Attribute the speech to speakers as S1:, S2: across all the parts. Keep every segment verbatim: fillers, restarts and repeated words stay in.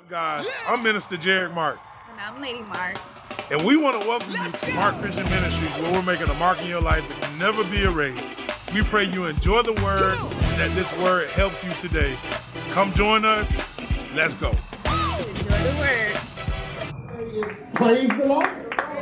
S1: God. I'm Minister Jared Mark.
S2: And I'm Lady Mark.
S1: And we want to welcome you to Mark Christian Ministries, where we're making a mark in your life that can never be erased. We pray you enjoy the word and that this word helps you today. Come join us. Let's go.
S2: Enjoy the word.
S3: Praise the Lord.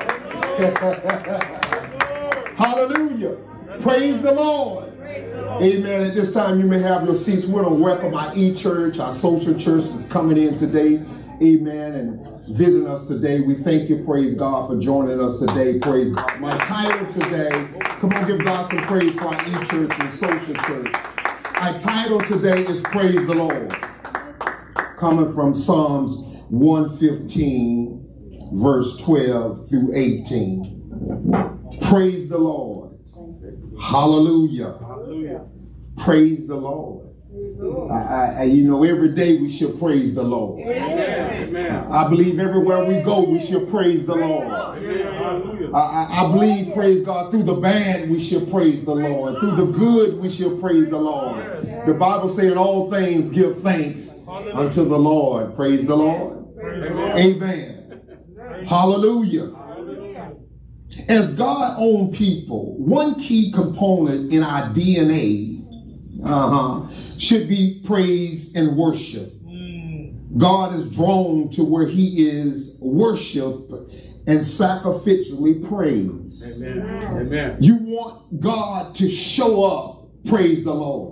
S3: Hallelujah. Praise the Lord. Amen. At this time, you may have your seats. We want to welcome our e-church, our social church that's coming in today. Amen. And visiting us today. We thank you, praise God, for joining us today. Praise God. My title today, come on, give God some praise for our e-church and social church. Our title today is Praise the Lord. Coming from Psalms one fifteen, verse twelve through eighteen. Praise the Lord. Hallelujah. Hallelujah. Praise the Lord. I, I, you know, every day we should praise the Lord. Amen. I believe everywhere we go, we should praise the Lord. I, I, I believe, praise God, through the bad, we should praise the Lord. Through the good, we should praise the Lord. The Bible says, in all things, give thanks unto the Lord. Praise the Lord. Amen. Hallelujah. As God-owned people, one key component in our D N A uh-huh, should be praise and worship. God is drawn to where he is worshiped and sacrificially praised. Amen. Amen. You want God to show up. Praise the Lord.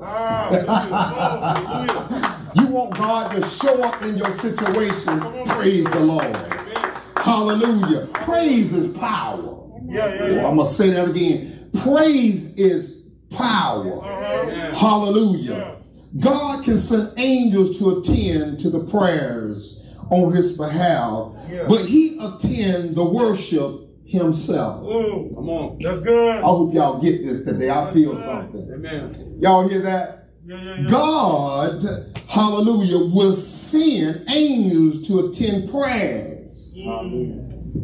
S3: You want God to show up in your situation. Praise the Lord. Hallelujah. Praise is power. Yeah, yeah, yeah. I'm going to say that again. Praise is power. Uh-huh. Hallelujah. God can send angels to attend to the prayers on his behalf, yeah. but he attend the worship himself. Ooh, come on. That's good. I hope y'all get this today. I feel That's something. Amen. Y'all hear that? Yeah, yeah, yeah. God, hallelujah, will send angels to attend prayers. Hallelujah.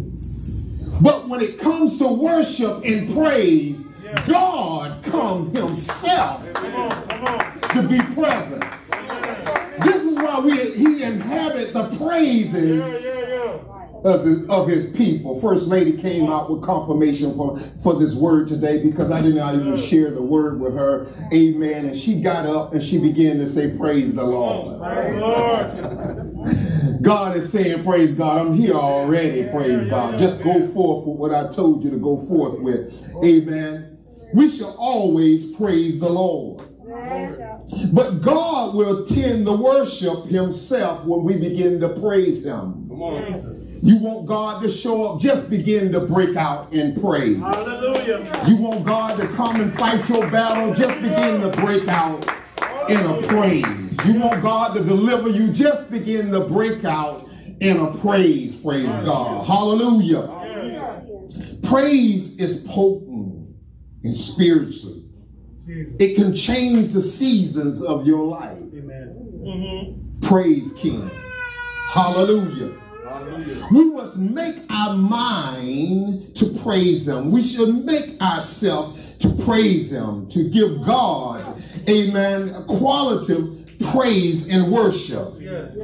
S3: But when it comes to worship and praise, yeah. God comes himself come on, come on. to be present. This is why we he inhabit the praises yeah, yeah, yeah. Of, his, of his people. First Lady came out with confirmation for, for this word today because I did not even share the word with her. Amen. And she got up and she began to say, praise the Lord. Praise the Lord. God is saying, praise God, I'm here already, praise God. Just go forth with what I told you to go forth with. Amen. We shall always praise the Lord. But God will tend the worship himself when we begin to praise him. Come on. You want God to show up, just begin to break out in praise. Hallelujah. You want God to come and fight your battle, just begin to break out in a praise. You want God to deliver you, just begin to break out in a praise, praise God. Hallelujah. Praise is potent and spiritually. It can change the seasons of your life. Amen. Praise King. Hallelujah. Hallelujah. We must make our mind to praise him. We should make ourselves to praise him, to give God, amen, qualitative praise and worship. Yes.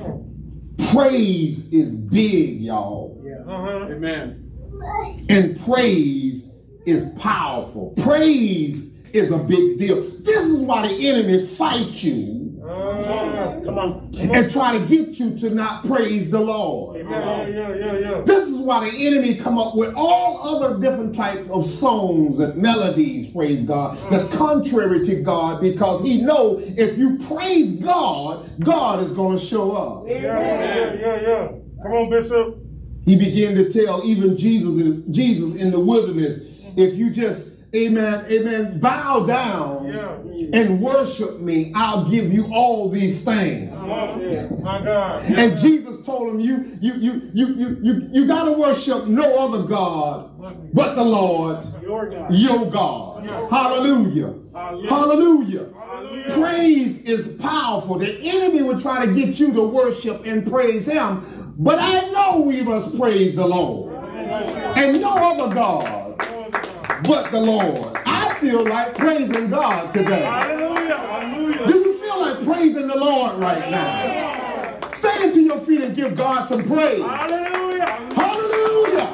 S3: Praise is big, y'all. Yeah. Uh-huh. Amen. And praise is powerful. Praise is a big deal. This is why the enemy fights you uh, come on, come on. and try to get you to not praise the Lord. Yeah, yeah, yeah, yeah. This is why the enemy come up with all other different types of songs and melodies, praise God, that's contrary to God, because he know if you praise God, God is going to show up. Yeah, yeah, yeah, yeah. Come on, Bishop. He began to tell even Jesus, Jesus in the wilderness, if you just Amen, amen, bow down yeah. and worship me, I'll give you all these things. Oh, my God. And yeah. Jesus told him, you you you you you you, you gotta worship no other God but the Lord, your God. Your God. Yeah. Hallelujah. Hallelujah. Hallelujah. Hallelujah. Praise is powerful. The enemy will try to get you to worship and praise him, but I know we must praise the Lord. And no other God but the Lord. I feel like praising God today. Hallelujah. Hallelujah. Do you feel like praising the Lord right now? Stand to your feet and give God some praise.
S1: Hallelujah.
S3: Hallelujah.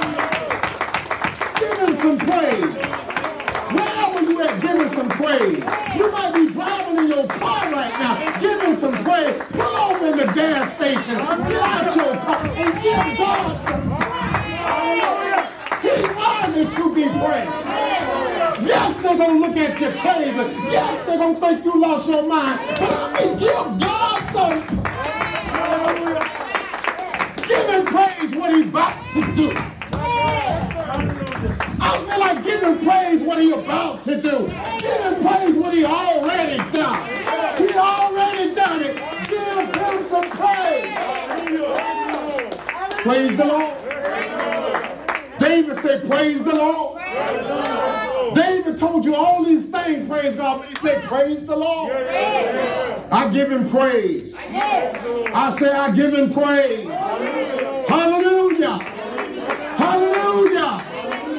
S3: Give him some praise. Wherever you at, give him some praise. You might be driving in your car right now. Give him some praise. Pull over in the gas station. Get out your car and give God some praise. He's worthy to be praised. Yes, they're going to look at you crazy. Yes, they're going to think you lost your mind. But I mean, give God some praise. Give him praise what he's about to do. I feel like giving praise what he about to do. Give him praise what he already done. He already done it. Give him some praise. Praise the Lord. David said, praise the Lord. David told you all these things, praise God, but he said, praise the Lord. I give him praise. I say, I give him praise. Hallelujah. Hallelujah.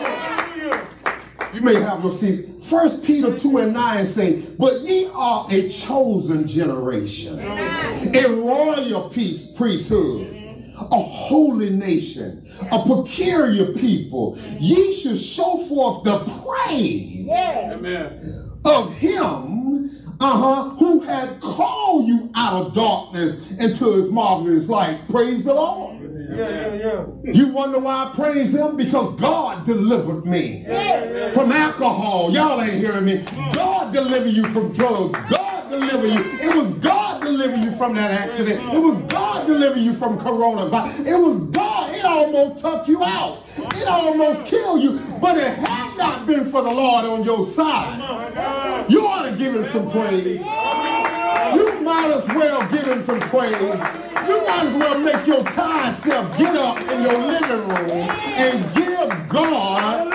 S3: You may have your seats. First Peter two and nine say, but ye are a chosen generation, a royal peace, priesthood, a holy nation, a peculiar people. Ye should show forth the praise Amen. Of him uh-huh, who had called you out of darkness into his marvelous light. Praise the Lord. Yeah, yeah, yeah. You wonder why I praise him? Because God delivered me yeah, yeah. from alcohol. Y'all ain't hearing me. God delivered you from drugs. God delivered you. It was God delivered you from that accident. It was God delivered you from coronavirus. It was God. It almost took you out. It almost killed you. But it had not been for the Lord on your side. You ought to give him some praise. You might as well give him some praise. You might as well make your tired self get up in your living room and give God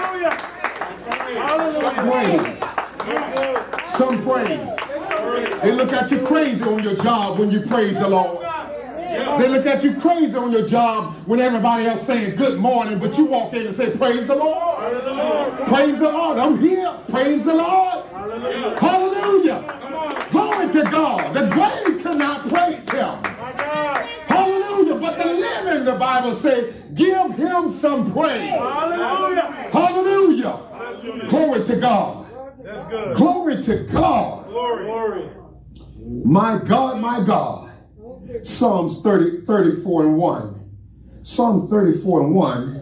S3: some praise. Some praise. They look at you crazy on your job when you praise the Lord. They look at you crazy on your job when everybody else saying good morning, but you walk in and say, praise the Lord. Praise the Lord. I'm here. Praise the Lord. Hallelujah. Glory to God. The grave cannot praise him. Hallelujah. But the living, the Bible says, give him some praise. Hallelujah. Hallelujah. Glory to God. That's good. Glory to God. Glory. My God, my God. Psalms thirty, thirty-four and one. Psalm thirty-four and one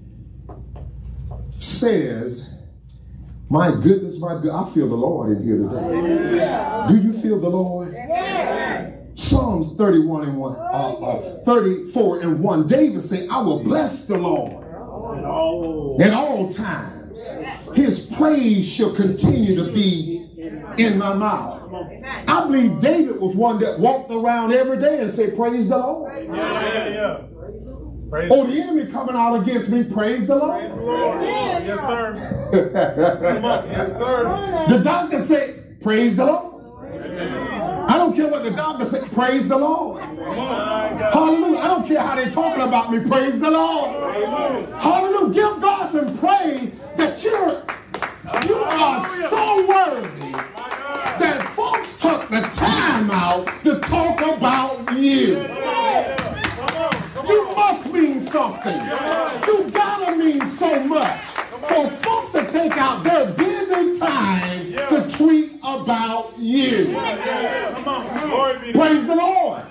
S3: says, my goodness, my God, I feel the Lord in here today. Yeah. Do you feel the Lord? Yeah. Psalms thirty-one and one, uh, uh, thirty-four and one. David said, I will bless the Lord at all times. His praise shall continue to be in my mouth. I believe David was one that walked around every day and said, praise the Lord. Yeah, yeah, yeah. Praise oh, the enemy coming out against me, praise the Lord. Praise the Lord. Yes, sir. Yes, sir. The doctor said, praise the Lord. I don't care what the doctor said, praise the Lord. Hallelujah. I don't care how they're talking about me, praise the Lord. Hallelujah. Give God some praise that you're, you are so worthy that folks took the time out to talk about you. You must mean something. You gotta mean so much for folks to take out their busy time to tweet about you. Praise the Lord.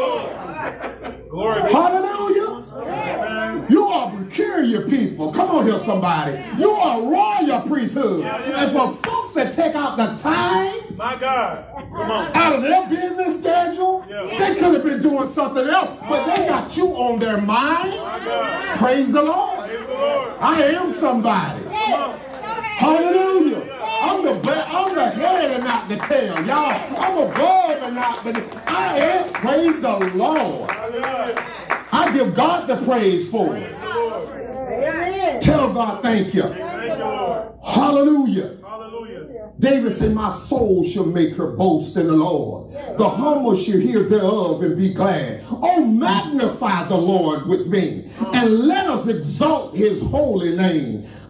S3: Hallelujah. You are peculiar people. Come on here, somebody. You are royal priesthood. And for folks that take out the time, my God, come on, out of their business schedule, yeah. They could have been doing something else, but they got you on their mind. Praise the Lord. Praise the Lord. I am somebody. Hallelujah. I'm the I'm the head and not the tail, y'all. I'm above and not beneath. I am. Praise the Lord. I give God the praise for it. Tell God thank you. Hallelujah. David said, my soul shall make her boast in the Lord. The humble shall hear thereof and be glad. Oh, magnify the Lord with me, and let us exalt his holy name.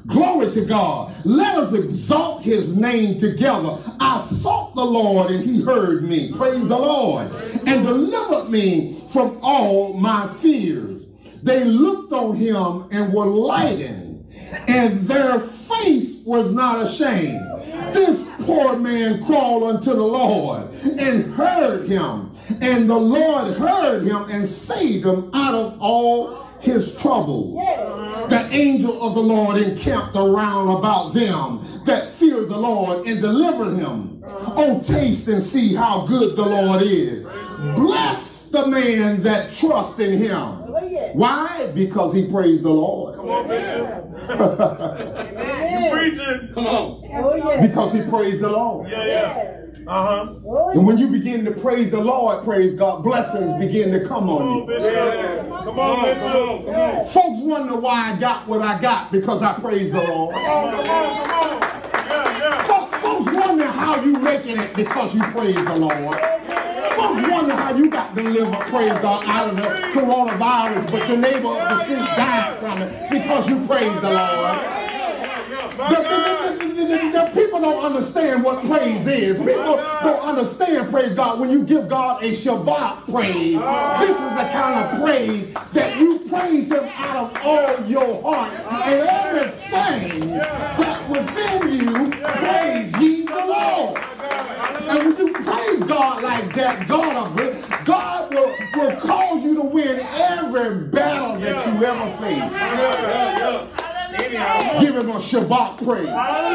S3: Glory to God. Let us exalt his name together. I sought the Lord and he heard me. Praise the Lord. And delivered me from all my fears. They looked on him and were lightened, and their face was not ashamed. This poor man crawled unto the Lord and heard him. And the Lord heard him and saved him out of all his troubles. The angel of the Lord encamped around about them that fear the Lord and delivered him. Oh, taste and see how good the Lord is. Bless the man that trusts in him. Why? Because he praised the Lord.
S1: Come on, Bishop. You preaching. Come on.
S3: Because he praised the Lord.
S1: Yeah, yeah. Uh-huh.
S3: And when you begin to praise the Lord, praise God, blessings begin to come on you.
S1: Come on, Bishop. Come on.
S3: Folks wonder why I got what I got, because I praise the Lord.
S1: Come on, come on, come on. Yeah, yeah.
S3: Folks, folks wonder how you making it, because you praise the Lord. Folks wonder how you got delivered, praise God, out of the coronavirus, but your neighbor up the street died from it, because you praise the Lord. The, the, the, the, the, the people don't understand what praise is. People don't understand, praise God, when you give God a Shabbat praise. This is the kind of praise that you praise him out of all your heart, and everything that within you, praise ye the Lord. And when you praise God like that, God, God will, will cause you to win every battle that you ever face. Give him a Shabbat praise.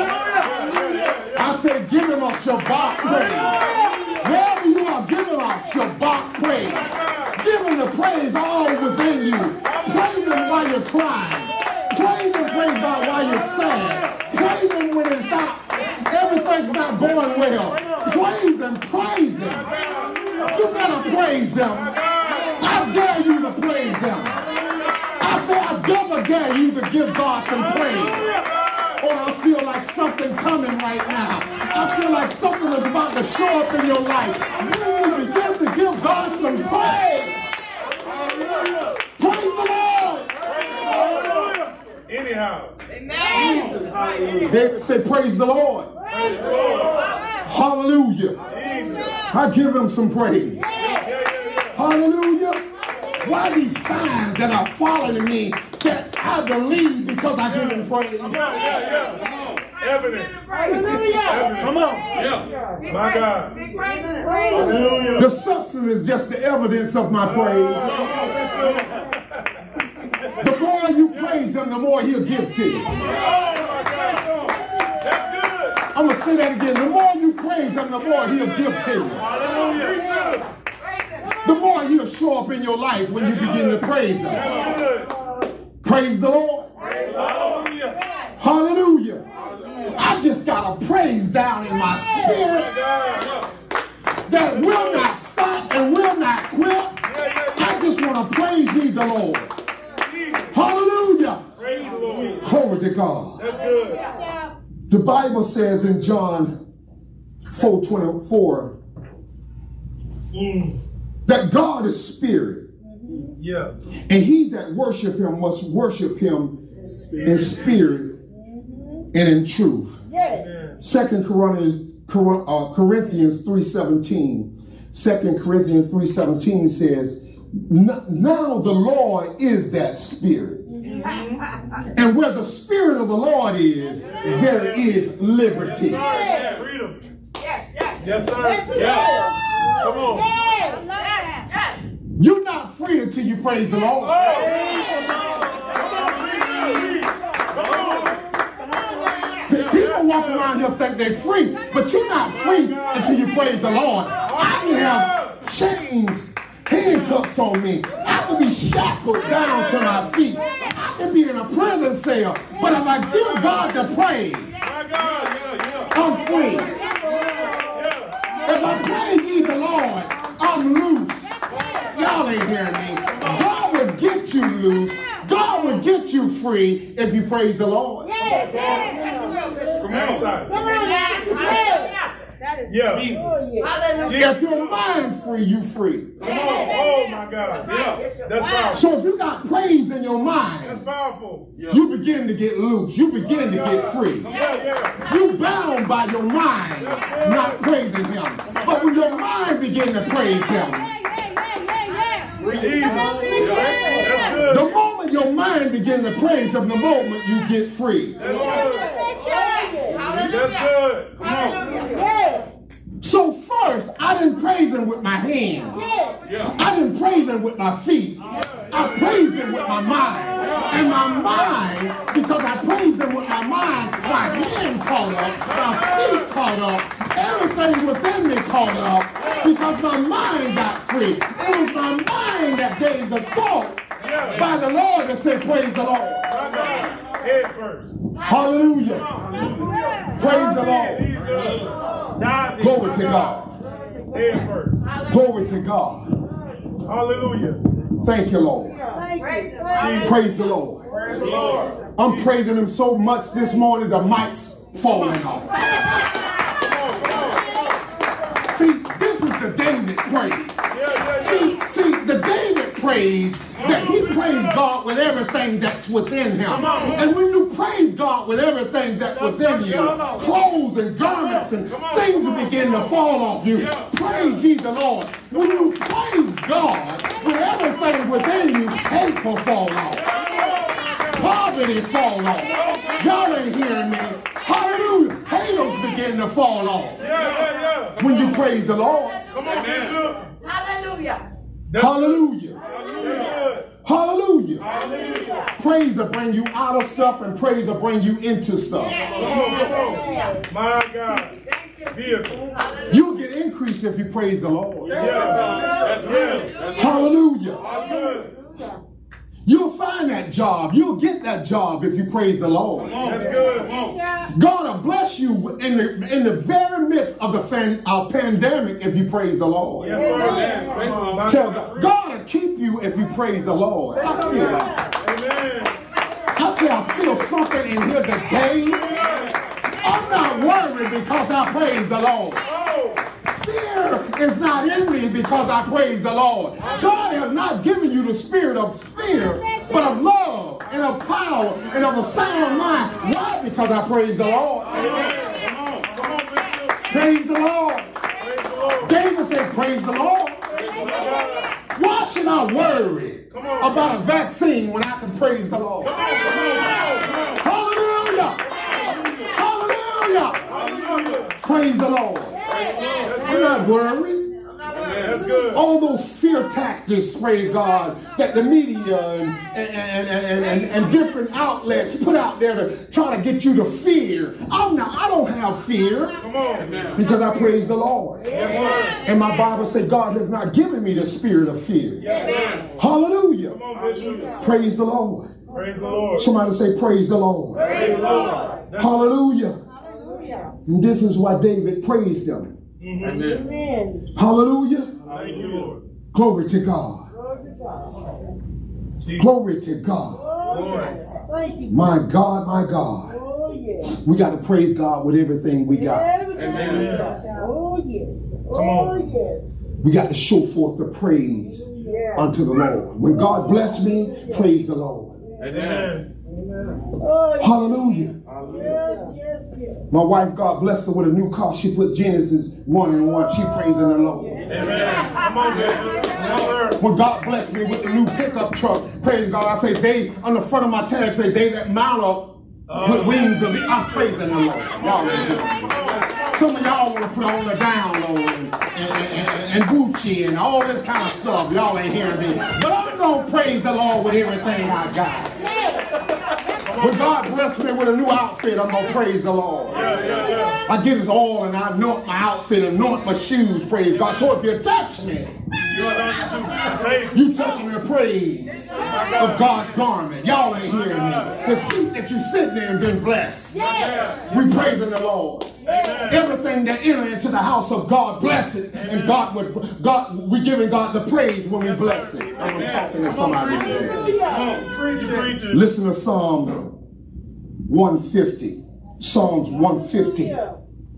S3: I said give him a Shabbat praise. Wherever you are, give him a Shabbat praise. Give him the praise all within you. Praise him while you're crying. Praise him, praise God, while you're sad. Praise him when it's not, everything's not going well. Praise him, praise him. You better praise him. I dare you to praise him. I say I double dare you to give God some praise. Oh, I feel like something coming right now. I feel like something is about to show up in your life. You begin to give God some praise. Praise the Lord.
S1: Anyhow.
S2: Amen.
S3: David said, praise the Lord.
S1: Praise the Lord.
S3: Hallelujah. I give him some praise. Hallelujah. Why these signs that are following me that I believe because I give him praise?
S1: Come on, yeah, yeah. Come on. Evidence.
S2: Hallelujah.
S1: Evidence. Come on. Yeah. My God. Hallelujah.
S3: The substance is just the evidence of my praise. The more you praise him, the more he'll give to you. I'm going to say that again. The more you praise him, the more he'll give to you.
S1: Hallelujah.
S3: The more he'll show up in your life when you begin to praise him. Praise the Lord. Hallelujah. I just got a praise down in my spirit that will not stop and will not quit. I just want to praise ye the Lord. Hallelujah. Glory to God.
S1: That's good.
S3: The Bible says in John four twenty-four
S1: Mm.
S3: that God is spirit.
S1: Yeah.
S3: And he that worship him must worship him spirit. in spirit and in truth.
S1: Yeah.
S3: Second Corinthians three seventeen. Second Corinthians three seventeen says, now the Lord is that spirit. Mm-hmm. And where the spirit of the Lord is, there is liberty.
S1: Yeah. Freedom.
S2: Yeah, yeah.
S1: Yes, sir. Yes, yeah. Come on.
S2: Yeah, I love that.
S3: You're not free until you praise the Lord. People walk around here think they're free, but you're not free until you praise the Lord. I can have chains, handcuffs on me. I can be shackled down to my feet. I can be in a prison cell, but if I give God the praise, I'm free. If I praise ye the Lord, I'm loose. Y'all ain't hearing me. God will get you loose. God will get you free if you praise the Lord.
S2: That is
S1: Yeah. Jesus.
S3: If your mind free, you free.
S1: Come on. Oh my God. Yeah. That's powerful.
S3: So if you got praise in your mind,
S1: that's powerful.
S3: You begin to get loose. You begin to get free.
S1: Yeah, yeah.
S3: You bound by your mind, not praising him. But when your mind begin to praise him, the moment your mind begin to praise him, the moment you get free.
S1: That's good. That's good. Come on.
S3: So first, I didn't praise him with my hands. I didn't praise him with my feet. I praised him with my mind. And my mind, because I praised him with my mind, my hand caught up, my feet caught up, everything within me caught up, because my mind got free. It was my mind that gave the thought by the Lord to say, praise the Lord.
S1: Head first.
S3: Hallelujah. Praise the Lord. Glory to God.
S1: Head first.
S3: Glory to God.
S1: Hallelujah.
S3: Thank you, Lord. Praise the Lord.
S1: Praise the Lord.
S3: I'm praising him so much this morning, the mic's falling off. See, this is the David praise. See, see, the David praise, that he praised God with everything that's within him. And when you praise God with everything that's within you, clothes and garments and things begin to fall off you. Praise ye the Lord. When you praise God with everything within you, hateful fall off. Poverty fall off. Y'all ain't hearing me. Hallelujah. Haters begin to fall off. When you praise the Lord.
S1: Come on, Bishop.
S2: Hallelujah.
S3: Hallelujah. Hallelujah.
S1: Hallelujah.
S3: Praise will bring you out of stuff, and praise will bring you into stuff.
S1: Come on, come on. My God. Vehicle.
S3: You'll get increase if you praise the Lord.
S1: Yes. Yes.
S3: Hallelujah.
S1: That's good.
S3: You'll find that job. You'll get that job if you praise the Lord.
S1: That's good.
S3: God will bless you in the in the very midst of the fan, uh, pandemic if you praise the Lord.
S1: Yes, sir.
S3: Tell God, God will keep you if you praise the Lord. I feel that.
S1: Amen.
S3: I say I feel something in here today. I'm not worried because I praise the Lord. Fear is not in me because I praise the Lord. God has not given you the spirit of fear, but of love and of power and of a sound mind. Why? Because I praise the Lord. Praise the Lord. David said, praise the Lord. Why should I worry about a vaccine when I can praise the Lord? Hallelujah. Hallelujah. Praise the Lord. I'm not worried.
S1: That's good.
S3: All those fear tactics, praise God, that the media and, and, and, and, and, and different outlets put out there to try to get you to fear. I'm not, I don't have fear.
S1: Come on.
S3: Because I praise the Lord.
S1: Yes, sir.
S3: And my Bible says God has not given me the spirit of fear.
S1: Yes, sir.
S3: Hallelujah.
S1: Come on, Bishop.
S3: Praise the Lord.
S1: Praise the Lord.
S3: Somebody say praise the Lord.
S1: Praise the Lord.
S3: Hallelujah. And this is why David praised him.
S1: Mm-hmm. Amen.
S3: Hallelujah.
S1: Thank you, Lord.
S3: Glory to God. Glory to God.
S1: Lord.
S3: My God, my God. We got to praise God with everything we got.
S1: Amen.
S2: Oh, yes.
S1: Come on.
S3: We got to show forth the praise unto the Lord. When God bless me, praise the Lord.
S1: Amen.
S3: Hallelujah. My wife, God bless her with a new car. She put Genesis one and one. She praising the Lord.
S1: Amen. Come on, Bishop. Yes, sir.
S3: When God blessed me with the new pickup truck, praise God, I say they, on the front of my tag, say they that mount up with wings of the, I'm praising the Lord. Y'all listen. Some of y'all want to put on the down low and, and, and, and Gucci and all this kind of stuff. Y'all ain't hearing me. But I'm going to praise the Lord with everything I got. When God bless me with a new outfit, I'm going to praise the Lord.
S1: Yeah, yeah, yeah.
S3: I get his oil and I anoint my outfit, anoint my shoes, praise God. So if you touch me,
S1: You are
S3: you touching the praise of God's garment. Y'all ain't hearing me. The seat that you sitting in been blessed. We praising the Lord.
S1: Amen.
S3: Everything that enter into the house of God, bless it. And God would God we giving God the praise when we bless it. I'm talking to somebody today. Listen to Psalm one fifty. Psalms one fifty.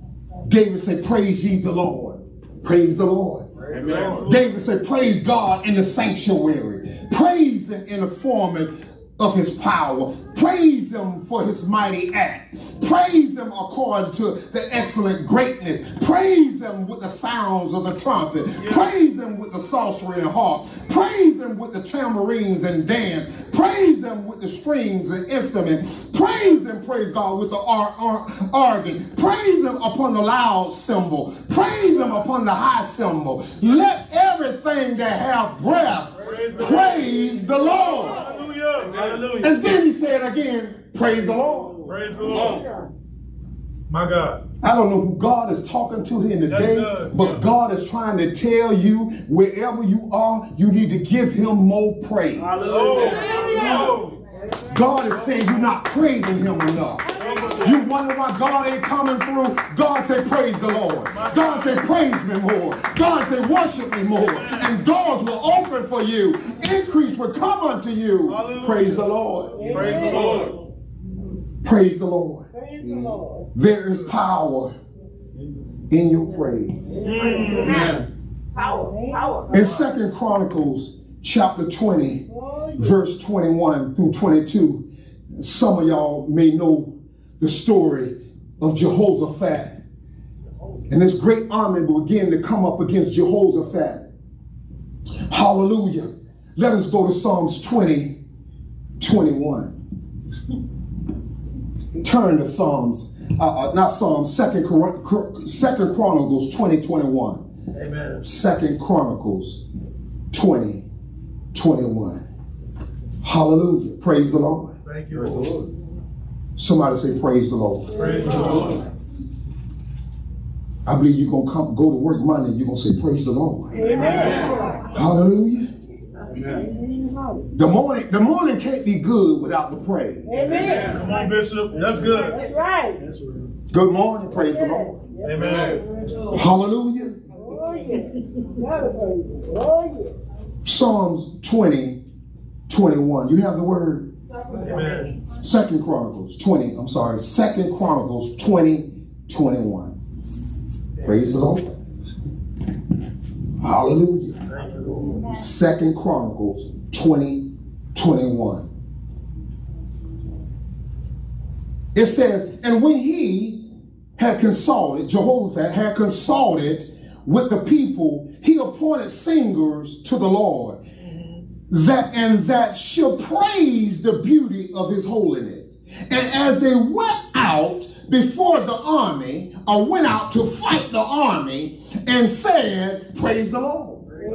S3: David said, praise ye the Lord. Praise the Lord. Amen. David said, praise God in the sanctuary. Praise him in the forming of his power. Praise him for his mighty act. Praise him according to the excellent greatness. Praise him with the sounds of the trumpet. Yeah. Praise him with the psaltery and harp. Praise him with the tamarines and dance. Praise him with the strings and instrument. Praise him, praise God, with the ar ar organ. Praise him upon the loud cymbal. Praise him upon the high cymbal. Let everything that have breath praise, praise the Lord. Hallelujah. Hallelujah. And then he said again, praise the Lord. Praise the Lord.
S1: My God.
S3: I don't know who God is talking to here today, but yeah. God is trying to tell you, wherever you are, you need to give him more praise. Hallelujah. God is saying you're not praising him enough. You wonder why God ain't coming through. God said, praise the Lord. God said, praise me more. God said, worship me more. And doors will open for you. Increase will come unto you. Hallelujah. Praise the Lord.
S1: Praise the Lord.
S3: Praise the Lord.
S2: Praise the Lord.
S3: There is power in your praise.
S2: Amen. Power, power.
S3: In Second Chronicles chapter twenty, verse twenty-one through twenty-two, some of y'all may know the story of Jehoshaphat. And this great army began to come up against Jehoshaphat. Hallelujah. Let us go to Psalms twenty, twenty-one. Turn to Psalms, uh, uh, not Psalms, Second, Second Chronicles twenty, twenty-one.
S1: Amen.
S3: Second Chronicles twenty, twenty-one. Hallelujah. Praise the Lord.
S1: Thank you, Lord.
S3: Somebody say, praise the Lord.
S1: Praise the Lord.
S3: I believe you're going to come go to work Monday, you're going to say, praise the Lord.
S2: Amen.
S3: Hallelujah.
S1: Amen.
S3: The morning, the morning can't be good without the praise.
S2: Amen.
S1: Come on, Bishop. That's good.
S2: That's right.
S3: Good morning. Praise the Lord.
S1: Amen.
S3: Hallelujah.
S2: Oh, yeah. Oh, yeah.
S3: Psalms twenty, twenty-one. You have the word?
S1: Amen.
S3: Second Chronicles twenty, I'm sorry, Second Chronicles twenty, twenty-one. Praise the Lord. Hallelujah. Second Chronicles twenty, twenty-one. It says, and when he had consulted, Jehoshaphat had consulted with the people, he appointed singers to the Lord, that and that shall praise the beauty of his holiness. And as they went out before the army, or went out to fight the army, and said, praise the Lord.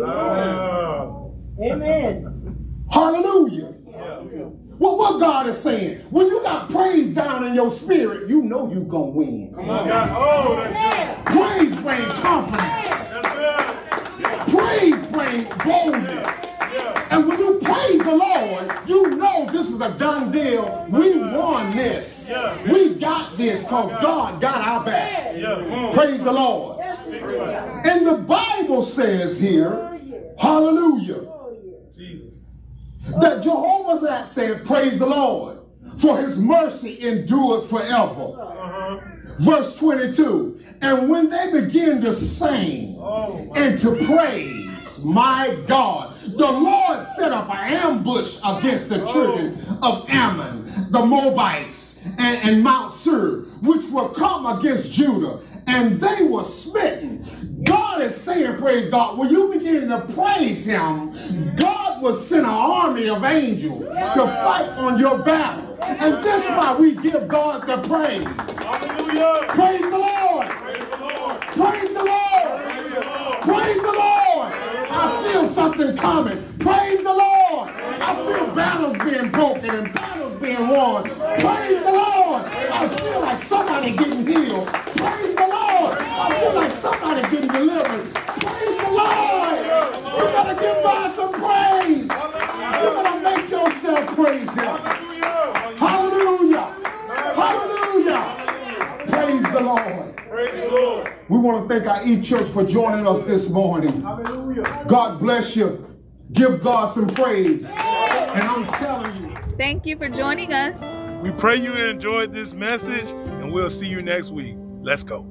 S1: Wow.
S2: Amen.
S3: Hallelujah.
S1: Yeah.
S3: Well, what God is saying, when you got praise down in your spirit, you know you're going to win.
S1: Come on, God. Oh, that's good.
S3: Praise brings confidence.
S1: That's good.
S3: Praise brings boldness.
S1: Yeah.
S3: And when you praise the Lord, you know this is a done deal. We won this.
S1: Yeah.
S3: We got this because God got our back.
S1: Yeah.
S3: Praise the Lord. And the Bible says here, hallelujah,
S1: Jesus,
S3: that Jehovah said, praise the Lord, for his mercy endureth forever.
S1: Uh-huh.
S3: Verse twenty-two, and when they begin to sing
S1: oh,
S3: and to praise, my God, the Lord set up an ambush against the children of Ammon, the Moabites, and, and Mount Seir, which will come against Judah, and they were smitten. God is saying, praise God, when you begin to praise him, God will send an army of angels to fight on your battle. And that's why we give God the praise.
S1: Hallelujah.
S3: Praise the Lord.
S1: Praise the Lord.
S3: Praise the Lord. Praise the Lord. I feel something coming. Praise the Lord. I feel battles being broken and battles being won. Praise the Lord. I feel like somebody getting healed. Praise the Lord. I feel like somebody getting delivered. Praise the Lord. You better give God some praise. You better make yourself praise him. Hallelujah. Hallelujah. Praise the Lord.
S1: Praise the Lord.
S3: We want to thank our E-Church for joining us this morning.
S1: Hallelujah.
S3: God bless you. Give God some praise. And I'm telling you.
S4: Thank you for joining us.
S1: We pray you enjoyed this message, and we'll see you next week. Let's go.